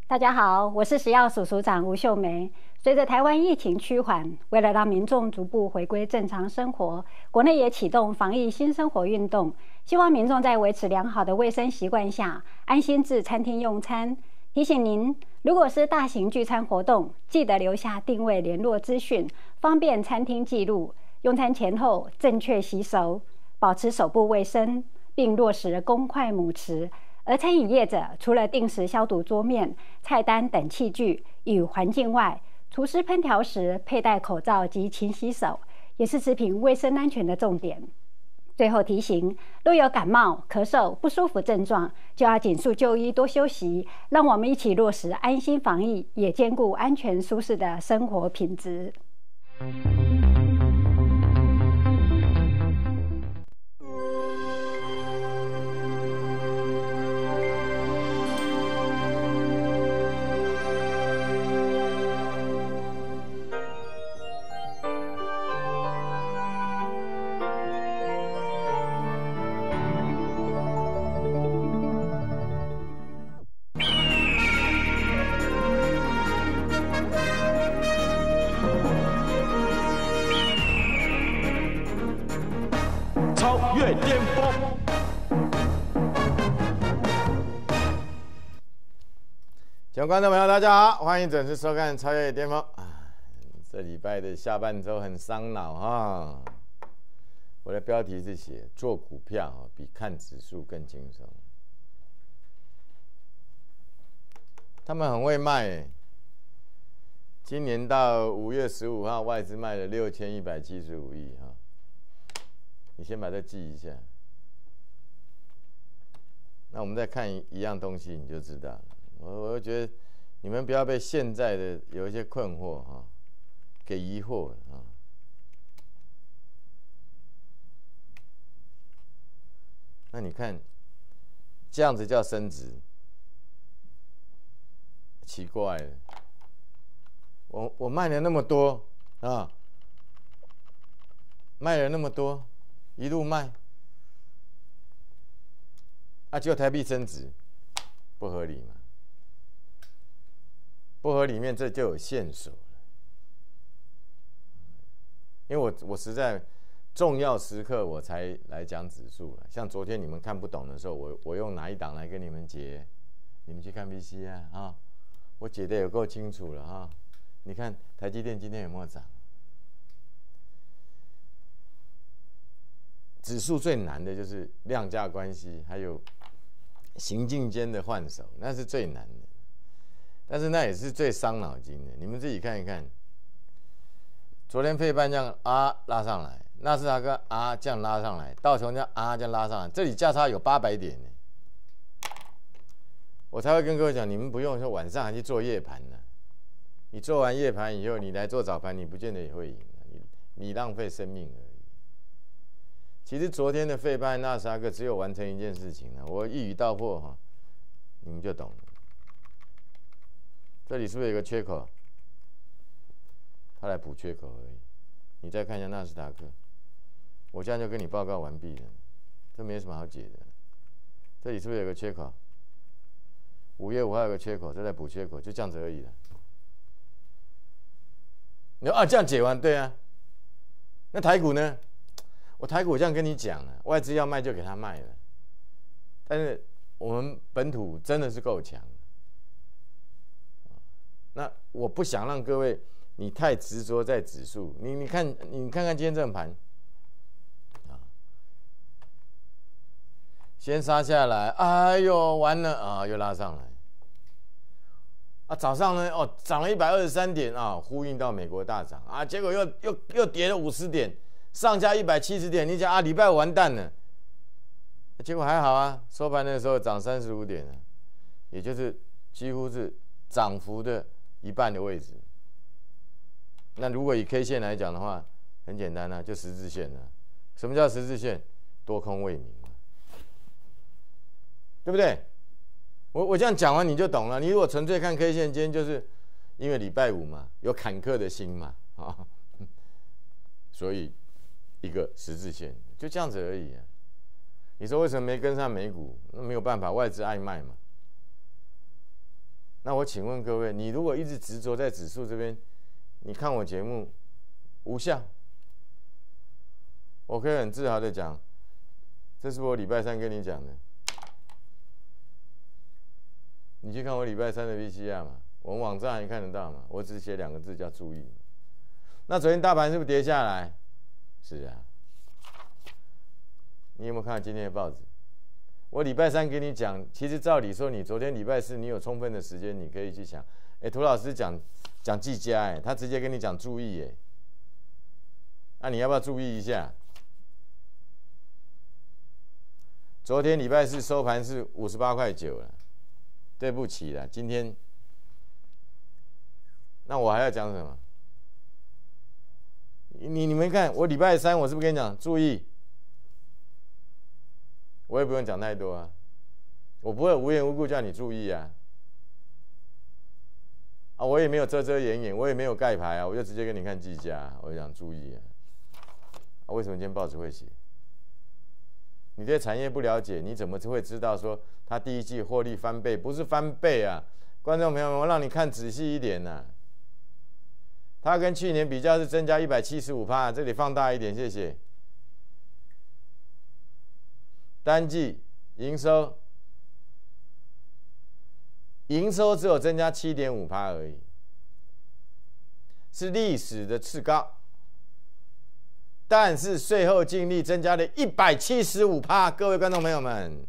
大家好，我是食药署署长吴秀梅。随着台湾疫情趋缓，为了让民众逐步回归正常生活，国内也启动防疫新生活运动，希望民众在维持良好的卫生习惯下，安心至餐厅用餐。提醒您，如果是大型聚餐活动，记得留下定位联络资讯，方便餐厅记录。用餐前后正确洗手，保持手部卫生，并落实公筷母匙。而餐饮业者除了定时消毒桌面、菜单等器具与环境外，厨师烹调时佩戴口罩及勤洗手，也是食品卫生安全的重点。最后提醒，若有感冒、咳嗽、不舒服症状，就要紧速就医，多休息。让我们一起落实安心防疫，也兼顾安全舒适的生活品质。 超越巅峰。 各位观众朋友，大家好，欢迎准时收看《超越巅峰》这礼拜的下半周很伤脑啊！我的标题是写做股票比看指数更轻松。他们很会卖今年到5月15号，外资卖了6175亿哈。你先把这记一下。那我们再看一样东西，你就知道了。我觉得你们不要被现在的有一些困惑啊，给疑惑啊。那你看，这样子叫升值，奇怪了。我卖了那么多啊，卖了那么多。一路卖，就台币升值，不合理嘛？不合理里面这就有线索了。因为我实在重要时刻我才来讲指数了，像昨天你们看不懂的时候，我用哪一档来跟你们解？你们去看 VC 啊，我解的有够清楚了啊！你看台积电今天有没有涨？指数最难的就是量价关系，还有行进间的换手，那是最难的。但是那也是最伤脑筋的。你们自己看一看，昨天费半这样拉上来，纳斯达克这样拉上来，道琼这样这样拉上来，这里价差有800点呢。我才会跟各位讲，你们不用说晚上还去做夜盘呢。你做完夜盘以后，你来做早盘，你不见得也会赢，你浪费生命而已。其实昨天的费半纳斯达克只有完成一件事情了，我一语道破哈，你们就懂了。这里是不是有个缺口？他来补缺口而已。你再看一下纳斯达克，我现在就跟你报告完毕了，这没什么好解的。这里是不是有个缺口？5月5号有个缺口，这在补缺口，就这样子而已了。你说这样解完，对啊。那台股呢？我台股这样跟你讲了，外资要卖就给他卖了，但是我们本土真的是够强。那我不想让各位你太执着在指数，你看看今天这种盘，先杀下来，哎呦完了又拉上来，早上呢涨了123点呼应到美国大涨结果又跌了50点。上下170点，你讲礼拜五完蛋了，结果还好收盘的时候涨35点了，也就是几乎是涨幅的一半的位置。那如果以 K 线来讲的话，很简单就十字线了。什么叫十字线？多空未明对不对？我这样讲完你就懂了。你如果纯粹看 K 线，今天就是因为礼拜五嘛，有坎坷的心嘛所以一个十字线就这样子而已你说为什么没跟上美股？那没有办法，外资爱卖嘛。 那我请问各位，你如果一直执着在指数这边，你看我节目无效，我可以很自豪的讲，这是我礼拜三跟你讲的。你去看我礼拜三的 VCR 嘛，我们网站还看得到嘛？我只写2个字叫注意。那昨天大盘是不是跌下来？是啊。你有没有看今天的报纸？我礼拜三跟你讲，其实照理说，你昨天礼拜四你有充分的时间，你可以去想。涂老师讲技嘉，他直接跟你讲注意，那你要不要注意一下？昨天礼拜四收盘是58.9了。对不起了，今天，那我还要讲什么？你们看，我礼拜三我是不是跟你讲注意？我也不用讲太多啊，我不会无缘无故叫你注意啊。我也没有遮遮掩掩，我也没有盖牌啊，我就直接跟你看技嘉，我就讲注意啊。为什么今天报纸会写？你对产业不了解，你怎么会知道说它第一季获利翻倍？不是翻倍啊，观众朋友们，我让你看仔细一点啊。它跟去年比较是增加175%，这里放大一点，谢谢。单季营收只有增加7.5%而已，是历史的次高。但是税后净利增加了175%，各位观众朋友们，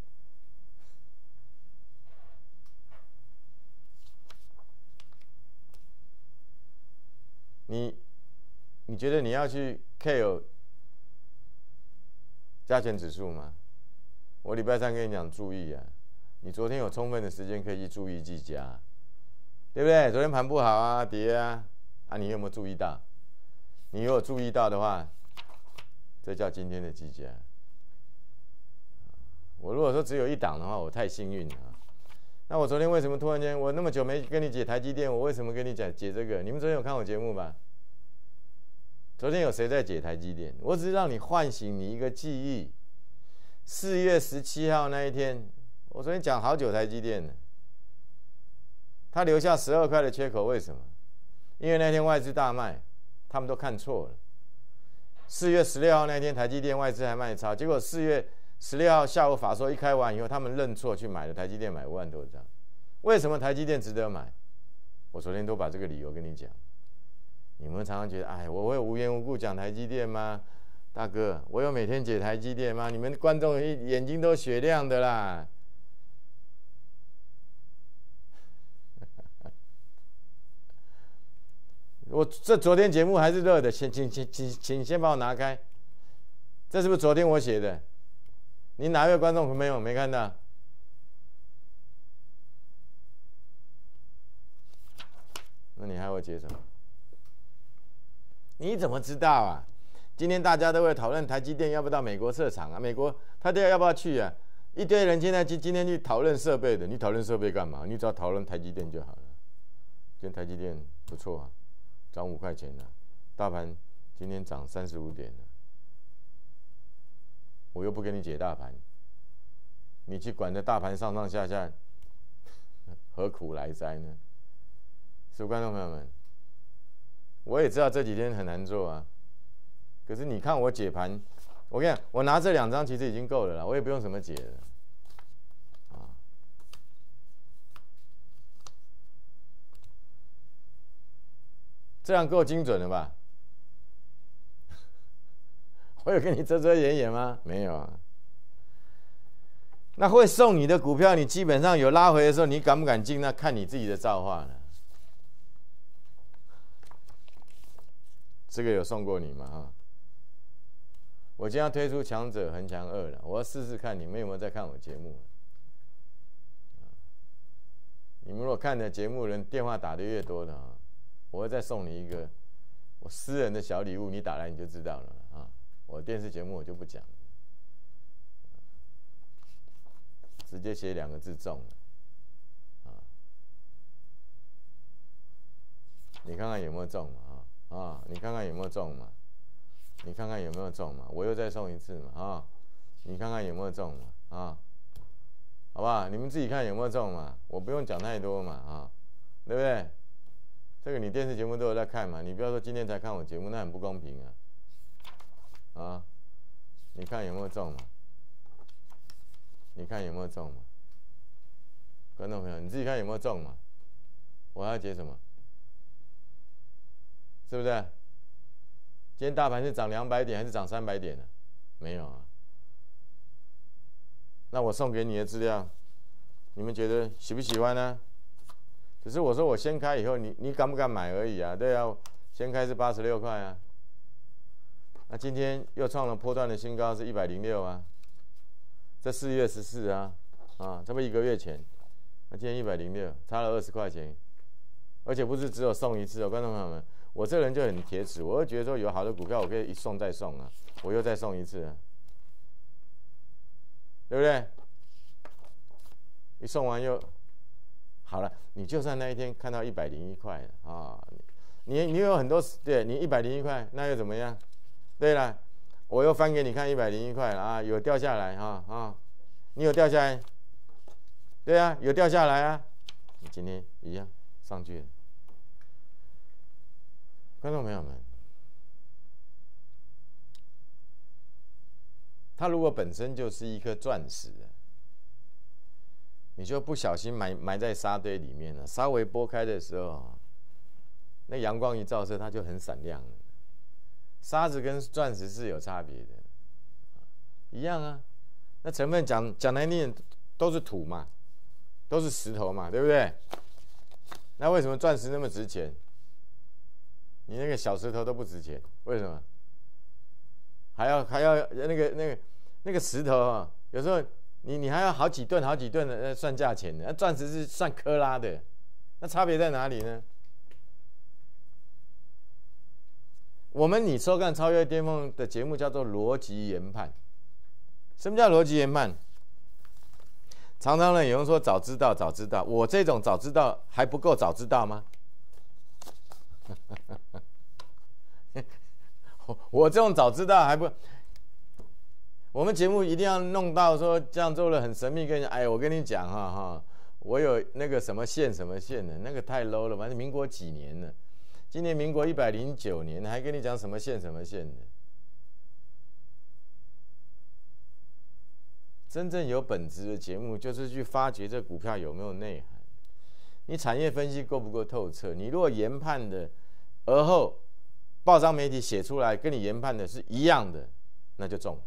你觉得你要去 care 加权指数吗？我礼拜三跟你讲注意啊，你昨天有充分的时间可以去注意技嘉，对不对？昨天盘不好啊，跌啊，你有没有注意到？你如果注意到的话，这叫今天的技嘉。我如果说只有一档的话，我太幸运了。那我昨天为什么突然间，我那么久没跟你解台积电，我为什么跟你解这个？你们昨天有看我节目吧？昨天有谁在解台积电？我只是让你唤醒你一个记忆。4月17号那一天，我昨天讲好久台积电了，它留下12块的缺口，为什么？因为那天外资大卖。他们都看错了。4月16号那天，台积电外资还卖超，结果4月16号下午法说一开完以后，他们认错去买了台积电，买5万多张。为什么台积电值得买？我昨天都把这个理由跟你讲。你们常常觉得，我会无缘无故讲台积电吗？大哥，我有每天解台积电吗？你们观众眼睛都雪亮的啦。我这昨天节目还是热的，请先帮我拿开。这是不是昨天我写的？你哪位观众朋友没看到？那你还要解什么？你怎么知道啊？今天大家都会讨论台积电要不要到美国设厂啊？美国他要不要去啊？一堆人现在今天去讨论设备的，你讨论设备干嘛？你只要讨论台积电就好了。今天台积电不错啊。涨5块钱了，大盘今天涨35点了。我又不跟你解大盘，你去管着大盘上上下下，何苦来哉呢？是观众朋友们，我也知道这几天很难做啊，可是你看我解盘，我跟你讲，我拿这2张其实已经够了啦，我也不用什么解了。这样够精准了吧？我有跟你遮遮掩掩吗？没有啊。那会送你的股票，你基本上有拉回的时候，你敢不敢进？那看你自己的造化了。这个有送过你吗？我今天要推出强者恒强2了，我要试试看你们有没有在看我节目。你们如果看的节目人电话打得越多的啊，我会再送你一个我私人的小礼物，你打来你就知道了啊。我电视节目我就不讲了，直接写2个字中了啊。你看看有没有中嘛？你看看有没有中嘛？你看看有没有中嘛？我又再送一次嘛？你看看有没有中嘛？ 好不好？你们自己看有没有中嘛，我不用讲太多嘛，啊，对不对？这个你电视节目都有在看嘛，你不要说今天才看我节目，那很不公平啊，啊，你看有没有中嘛？你看有没有中嘛？观众朋友，你自己看有没有中嘛？我还要解什么？是不是？今天大盘是涨200点还是涨300点呢？没有啊。那我送给你的资料，你们觉得喜不喜欢呢？只是我说我先开以后，你敢不敢买而已啊？对啊，先开是86块啊。那今天又创了波段的新高，是106啊。这4月14啊，差不多1个月前。那今天106，差了20块钱，而且不是只有送一次哦，观众朋友们，我这人就很铁齿，我会觉得说有好的股票，我可以一送再送啊，我又再送一次啊，对不对？一送完又好了，你就算那一天看到101块啊，你有很多对，你101块，那又怎么样？对了，我又翻给你看101块啊，有掉下来你有掉下来？对啊，有掉下来啊，你今天一样上去了。观众朋友们，它如果本身就是一颗钻石，你就不小心埋在沙堆里面了，稍微拨开的时候，那阳光一照射，它就很闪亮了。沙子跟钻石是有差别的，一样啊。那成分讲难听都是土嘛，都是石头嘛，对不对？那为什么钻石那么值钱？你那个小石头都不值钱，为什么？还要那个石头啊，有时候你还要好几吨的算价钱的，那钻石是算克拉的，那差别在哪里呢？你收看超越巅峰的节目叫做逻辑研判。什么叫逻辑研判？常常呢有人说早知道，我这种早知道还不够早知道吗？我这种早知道还不，我们节目一定要弄到说这样做了很神秘，跟你我跟你讲我有那个什么线的，那个太 low 了，反正民国几年了，今年民国109年，还跟你讲什么线的。真正有本质的节目，就是去发掘这股票有没有内涵，你产业分析够不够透彻？你如果研判的，而后报章媒体写出来跟你研判的是一样的，那就中。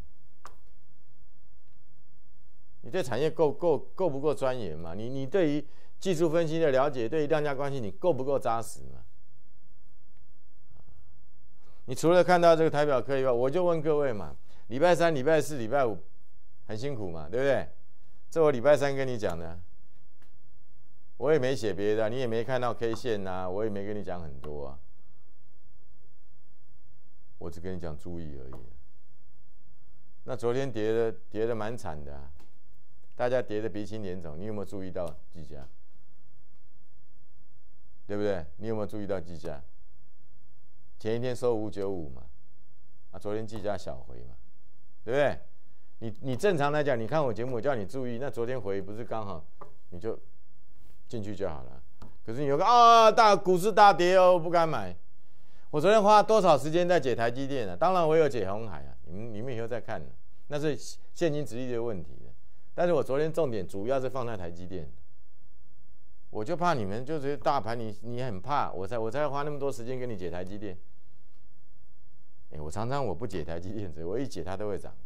你对产业够不够钻研嘛？你对于技术分析的了解，对于量价关系，你够不够扎实嘛？你除了看到这个台表科以外，我就问各位嘛，礼拜3、礼拜4、礼拜5。很辛苦嘛，对不对？这我礼拜3跟你讲的，我也没写别的，你也没看到 K 线啊，我也没跟你讲很多啊，我只跟你讲注意而已。那昨天跌的蛮惨的大家跌的鼻青脸肿，你有没有注意到技嘉？对不对？你有没有注意到技嘉？前一天收595嘛，昨天技嘉小回嘛，对不对？你正常来讲，你看我节目，我叫你注意，那昨天回不是刚好，你就进去就好了。可是你有个大股市大跌哦，不敢买。我昨天花多少时间在解台积电啊？当然我有解鸿海啊，你们以后再看那是现金殖利率的问题。但是我昨天重点主要是放在台积电，我就怕你们就是大盘你很怕，我才花那么多时间跟你解台积电。我常常我不解台积电，我一解它都会涨。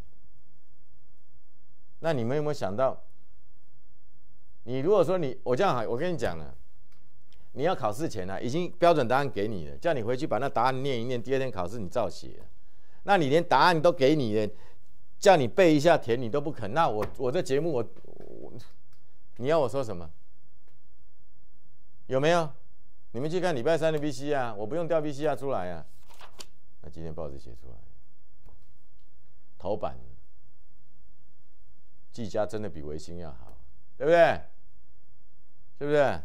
那你们有没有想到，你如果说我这样我跟你讲了，你要考试前已经标准答案给你了，叫你回去把那答案念一念，第2天考试你照写。那你连答案都给你了，叫你背一下填你都不肯，那我这节目你要我说什么？有没有？你们去看礼拜3的 VC 啊，我不用调 VC 出来啊。那今天报纸写出来，头版。技嘉真的比微星要好，对不对？是不是？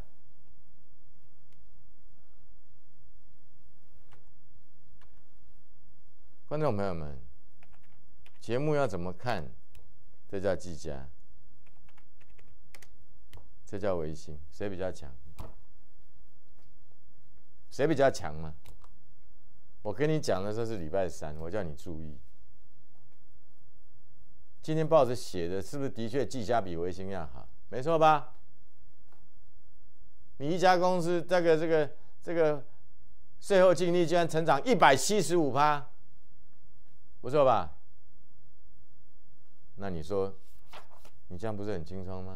观众朋友们，节目要怎么看？这叫技嘉。 这叫微星，谁比较强？谁比较强吗？我跟你讲的时候是礼拜三，我叫你注意。今天报纸写的是不是的确技嘉比微星要好？没错吧？你一家公司这个税后净利居然成长175%，不错吧？那你说，你这样不是很轻松吗？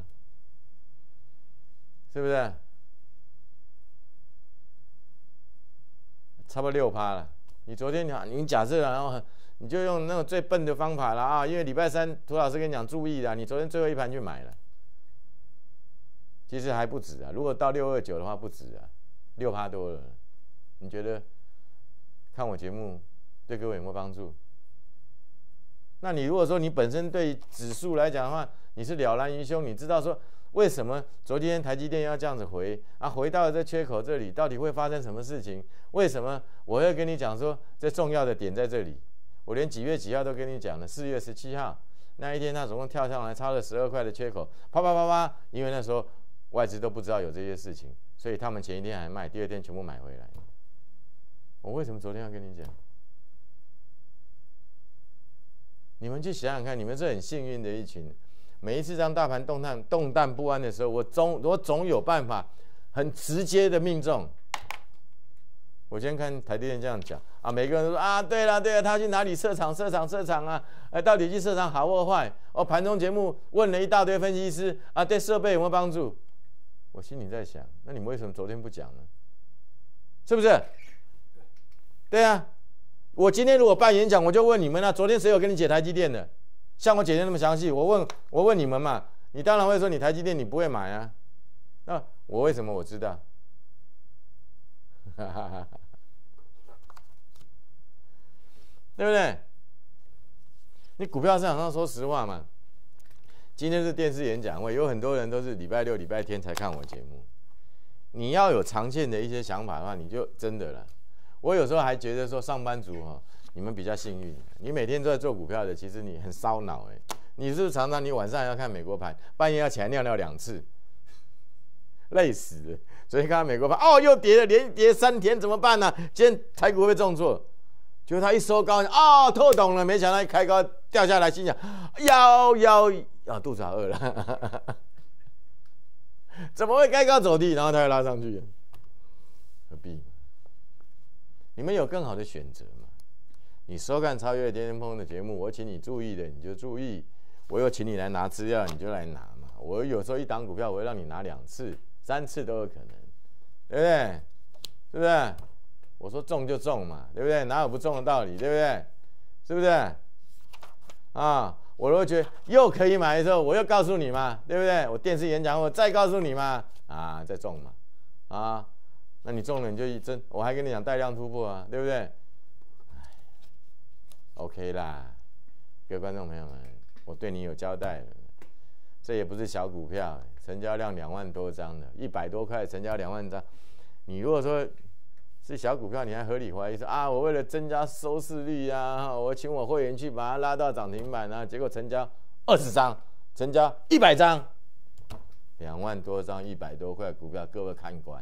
是不是？差不多6%了。你昨天你假设然后你就用那种最笨的方法了啊，因为礼拜三涂老师跟你讲注意啦，你昨天最后一盘去买了，其实还不止啊。如果到629的话不止啊，6%多了。你觉得看我节目对各位有没有帮助？那你如果说你本身对指数来讲的话，你是了然于胸，你知道说为什么昨天台积电要这样子回啊？回到了这缺口这里，到底会发生什么事情？为什么我会跟你讲说这重要的点在这里？我连几月几号都跟你讲了，4月17号那一天，它总共跳上来超了12块的缺口，啪啪啪啪，因为那时候外资都不知道有这些事情，所以他们前一天还卖，第二天全部买回来。我为什么昨天要跟你讲？你们去想想看，你们是很幸运的一群。每一次当大盘动荡不安的时候，我总有办法很直接的命中。我今天看台积电这样讲啊，每个人都说啊，对了，他去哪里设厂啊？到底去设厂好或坏？盘中节目问了一大堆分析师啊，对设备有没有帮助？我心里在想，那你们为什么昨天不讲呢？是不是？对啊，我今天如果办演讲，我就问你们啊，昨天谁有跟你解台积电的？像我解的那么详细，我问你们嘛，你当然会说你台积电你不会买啊。那我为什么我知道？对不对？你股票市场上说实话嘛，今天是电视演讲会，有很多人都是礼拜六、礼拜天才看我节目。你要有长线的一些想法的话，你就真的了。我有时候还觉得说，上班族你们比较幸运，你每天都在做股票的，其实你很烧脑你是不是常常你晚上要看美国盘，半夜要起来尿尿2次，累死了。所以看到美国盘又跌了，连跌3天怎么办呢？今天台股会不会重挫？结果他一收高透懂了，没想到一开高掉下来，心想肚子好饿了，怎么会开高走低，然后他又拉上去？何必？你们有更好的选择嘛？你收看超越巅峰的节目，我请你注意的你就注意，我又请你来拿资料，你就来拿嘛。我有时候一档股票，我会让你拿2次、3次都有可能，对不对？是不是？我说中就中嘛，对不对？哪有不中的道理，对不对？是不是？我如果觉得又可以买的时候，我又告诉你嘛，对不对？我电视演讲我再告诉你嘛，再中嘛，那你中了你就一针，我还跟你讲带量突破啊，对不对？OK 啦，各位观众朋友们，我对你有交代了，这也不是小股票，成交量2万多张的，100多块成交2万张，你如果说是小股票，你还合理怀疑说我为了增加收视率我请我会员去把它拉到涨停板结果成交20张，成交100张，2万多张100多块股票，各位看官。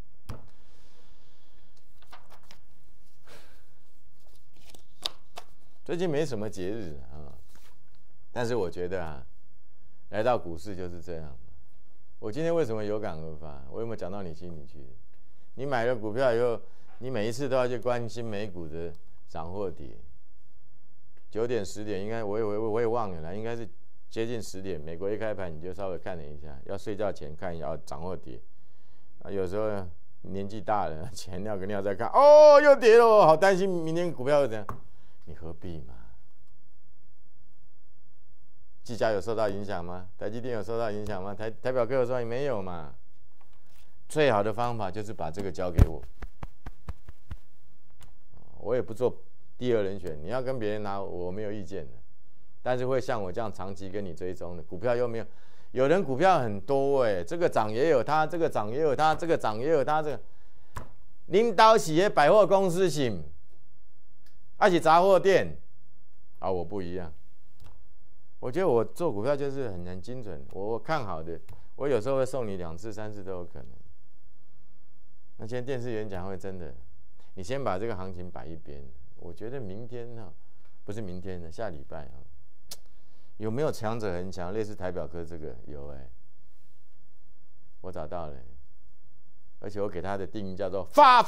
最近没什么节日但是我觉得来到股市就是这样。我今天为什么有感而发？我有没有讲到你心里去？你买了股票以后，你每一次都要去关心美股的涨或跌。9点10点应该我也忘了啦，应该是接近10点，美国一开盘你就稍微看了一下，要睡觉前看一下涨或跌。有时候年纪大了，前尿个尿再看，又跌了，好担心明天股票会怎样。你何必嘛？技嘉有受到影响吗？台积电有受到影响吗？台表哥有受到没有嘛？最好的方法就是把这个交给我，我也不做第2人选。你要跟别人拿，我没有意见的，但是会像我这样长期跟你追踪的股票又没有。有人股票很多这个涨也有他，这个涨也有他，这个涨也有他，这个领导企业百货公司型。还是杂货店我不一样。我觉得我做股票就是很精准，我看好的我有时候会送你2次、3次都有可能。那今天电视演讲会真的，你先把这个行情摆一边。我觉得明天呢，不是明天的，下礼拜啊，有没有强者恒强，类似台表科这个有我找到了，而且我给它的定义叫做发，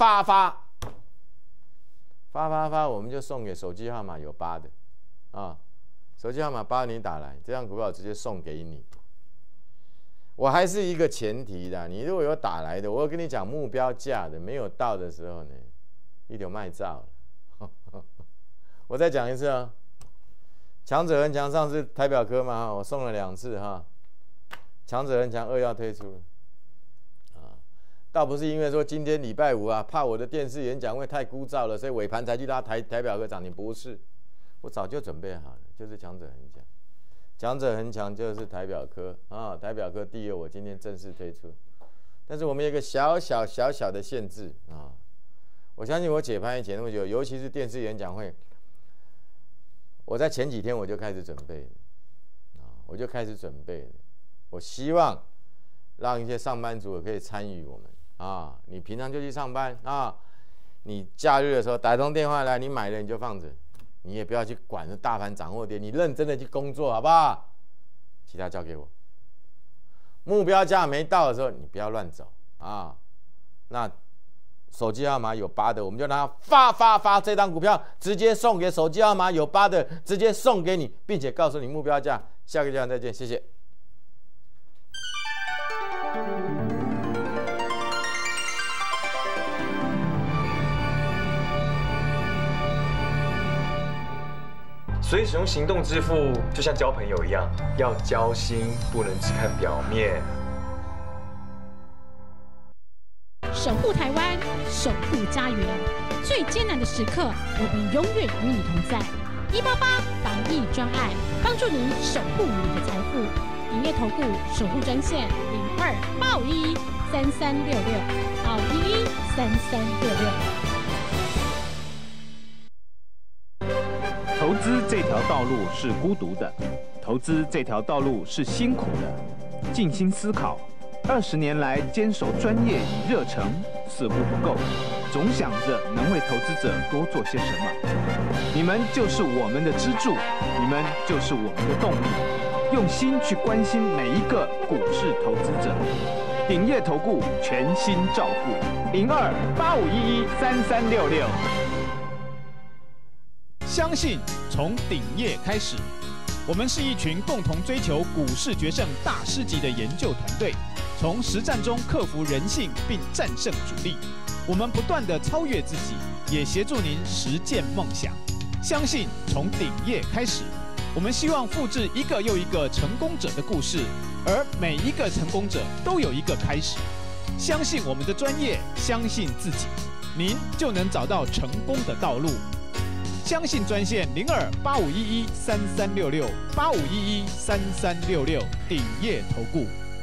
我们就送给手机号码有8的啊，手机号码8你打来，这张股票直接送给你。我还是一个前提的，你如果有打来的，我会跟你讲目标价的，没有到的时候呢，一定卖照了。我再讲一次啊，强者恒强上次台表科嘛，我送了2次哈，强者恒强2要推出啊，倒不是因为说今天礼拜五啊，怕我的电视演讲会太枯燥了，所以尾盘才去拉台表科涨停，不是，我早就准备好了，就是强者恒强。强者恒强就是台表科啊，台表科第2我今天正式推出，但是我们有一个小小的限制啊。我相信我解盘也解那么久，尤其是电视演讲会，我在前几天我就开始准备了啊，我希望让一些上班族也可以参与我们啊。你平常就去上班啊，你假日的时候打通电话来，你买了你就放着。你也不要去管大盘涨或跌，你认真的去工作，好不好？其他交给我。目标价没到的时候，你不要乱走啊。那手机号码有8的，我们就拿发这张股票直接送给手机号码有8的，直接送给你，并且告诉你目标价。下个阶段再见，谢谢。 所以使用行动支付就像交朋友一样，要交心，不能只看表面。 守护台湾，守护家园，最艰难的时刻，我们永远与你同在。188防疫专案，帮助您守护你的财富。营业投顾守护专线02-8511-3366，8511-3366。 投资这条道路是孤独的，投资这条道路是辛苦的。静心思考，20年来坚守专业与热忱似乎不够，总想着能为投资者多做些什么。你们就是我们的支柱，你们就是我们的动力，用心去关心每一个股市投资者。鼎业投顾全心照顾，02-8511-3366。 相信从鼎业开始，我们是一群共同追求股市决胜大师级的研究团队，从实战中克服人性并战胜主力。我们不断地超越自己，也协助您实践梦想。相信从鼎业开始，我们希望复制一个又一个成功者的故事，而每一个成功者都有一个开始。相信我们的专业，相信自己，您就能找到成功的道路。相信专线02-8511-3366，8511-3366，鼎业投顾。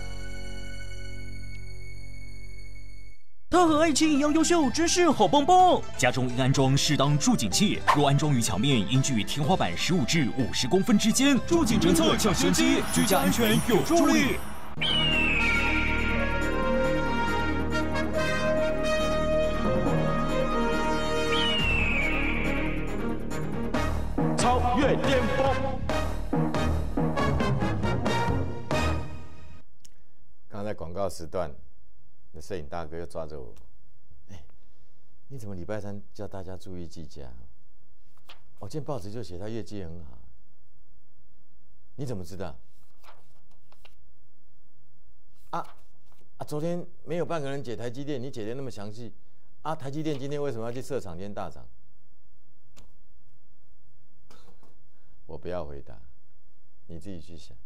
特和爱情一样优秀，真是好棒棒！ 家中应安装适当注景器，若安装于墙面，应距天花板15至50公分之间。 注景侦测抢先机，居家安全有助力。 超越巅峰。 刚才广告时段，那摄影大哥又抓着我，你怎么礼拜3叫大家注意计价？我今天报纸就写他业绩很好，你怎么知道？昨天没有半个人解台积电，你解得那么详细啊？台积电今天为什么要去设厂？今天大涨？我不要回答，你自己去想。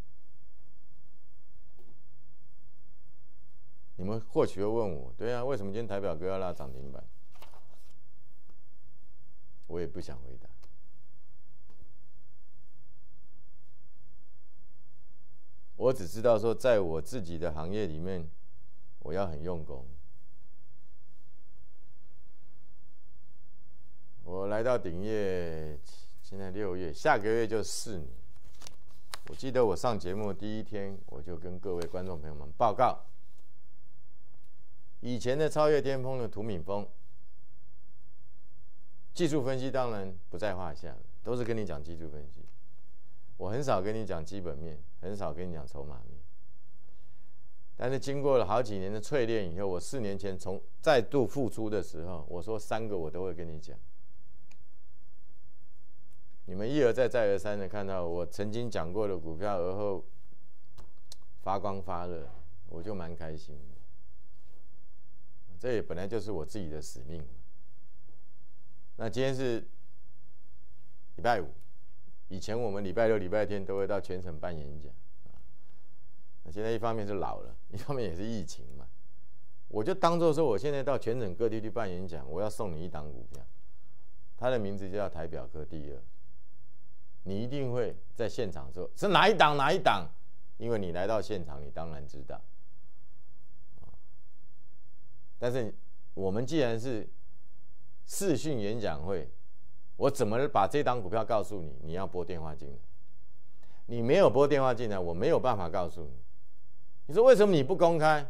你们或许会问我，对啊，为什么今天台表哥要拉涨停板？我也不想回答。我只知道说，在我自己的行业里面，我要很用功。我来到鼎业，现在6月，下个月就4年。 我记得我上节目第一天，我就跟各位观众朋友们报告，以前的超越巅峰的涂敏峰，技术分析当然不在话下，都是跟你讲技术分析。我很少跟你讲基本面，很少跟你讲筹码面。但是经过了好几年的淬炼以后，我4年前再度复出的时候，我说3个我都会跟你讲。你们一而再再而三的看到我曾经讲过的股票，而后发光发热，我就蛮开心的。这也本来就是我自己的使命。那今天是礼拜5，以前我们礼拜6、礼拜天都会到全省办演讲。那现在一方面是老了，一方面也是疫情嘛，我就当作说我现在到全省各地去办演讲，我要送你一档股票，它的名字就叫台表科第2，你一定会在现场说是哪一档，因为你来到现场，你当然知道。但是我们既然是视讯演讲会，我怎么把这档股票告诉你？你要拨电话进来，你没有拨电话进来，我没有办法告诉你。你说为什么你不公开？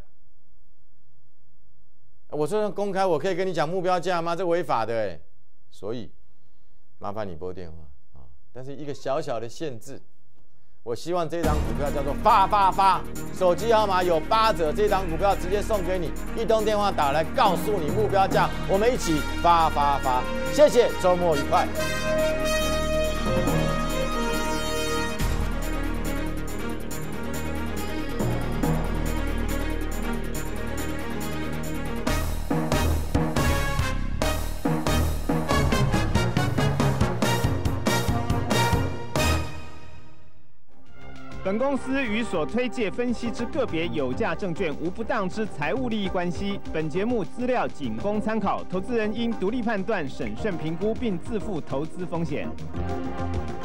我说公开，我可以跟你讲目标价吗？这违法的哎，所以麻烦你拨电话啊。但是一个小小的限制，我希望这档股票叫做发，手机号码有8折，这档股票直接送给你，1通电话打来告诉你目标价，我们一起发，谢谢，周末愉快。 本公司与所推介分析之个别有价证券无不当之财务利益关系。本节目资料仅供参考，投资人应独立判断、审慎评估，并自负投资风险。